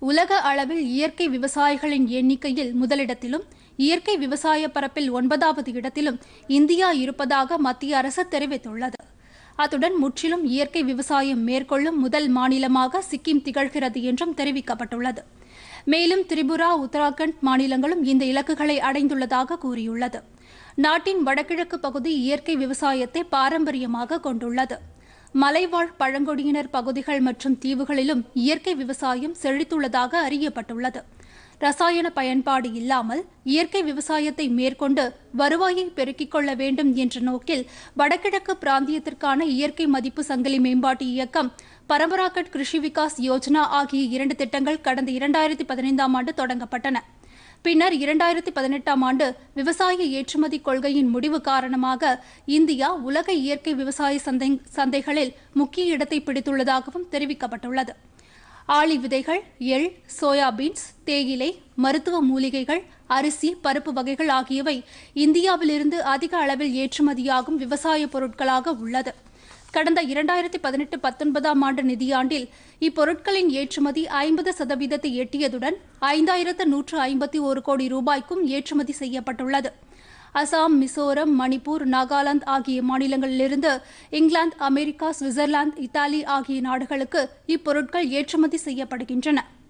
உலக அளவில் இயற்கை விவசாயிகளின் எண்ணிக்கையில் முதலிடத்திலும் இயற்கை விவசாய பரப்பில் 9வது இடத்திலும் இந்தியா இருப்பதாக மத்திய அரசு தெரிவித்துள்ளது. அத்துடன் முற்றிலும் இயற்கை விவசாயம் மேற்கொள்ளும் முதல் மாநிலமாக சிக்கிம் திகழ்கிறது என்றும் தெரிவிக்கப்பட்டுள்ளது. மேலும் திரிபுரா, உத்தராகண்ட் மாநிலங்களும் இந்த இலக்குகளை அடைந்துள்ளதாக கூறியுள்ளது. நாட்டின் வடகிழக்கு பகுதி இயற்கை விவசாயத்தை பாரம்பரியமாக கொண்டுள்ளது. மலைவாழ் பழங்குடியினர் பகுதிகள் மற்றும் தீவுகளிலும் இயற்கை விவசாயம் செழித்துள்ளதாக அறியப்பட்டுள்ளது. ரசாயன பயன்பாடு இல்லாமல் இயற்கை விவசாயத்தை மேற்கொண்டு வருவாயை பெருக்கிக் கொள்ள வேண்டும் என்ற நோக்கில் வடகிழக்கு பிராந்தியத்திற்கான இயற்கை மதிப்பு சங்கிலி மேம்பாட்டு இயக்கம், பரம்பராகட் கிருஷி விகாஸ் யோஜனா ஆகிய 2 திட்டங்கள் கடந்த 2015ஆம் ஆண்டு தொடங்கப்பட்டன. பின்னர் 2018ஆம் ஆண்டு விவசாய ஏற்றுமதி கொள்கையின் முடிவு காரணமாக இந்தியா உலக இயற்கை விவசாய சந்தைகளில் முக்கிய இடத்தை பிடித்துள்ளதாகவும் தெரிவிக்கப்பட்டுள்ளது. ஆளி விதைகள், எள், சோயாபீன்ஸ், தேயிலை, மருத்துவ மூலிகைகள், அரிசி, பருப்பு வகைகள் ஆகியவை இந்தியாவிலிருந்து அதிக அளவில் ஏற்றுமதியாகும் விவசாய பொருட்களாக உள்ளது. கடந்த 2018-19ஆம் ஆண்டு நிதியாண்டில் இப்பொருட்களின் ஏற்றுமதி 50% எட்டியதுடன் 5151 கோடி ரூபாய்க்கும் ஏற்றுமதி செய்யப்பட்டுள்ளது. அசாம், மிசோரம், மணிப்பூர், நாகாலாந்து ஆகிய மாநிலங்களிலிருந்து இங்கிலாந்து, அமெரிக்கா, சுவிட்சர்லாந்து, இத்தாலி ஆகிய நாடுகளுக்கு இப்பொருட்கள் ஏற்றுமதி செய்யப்படுகின்றன.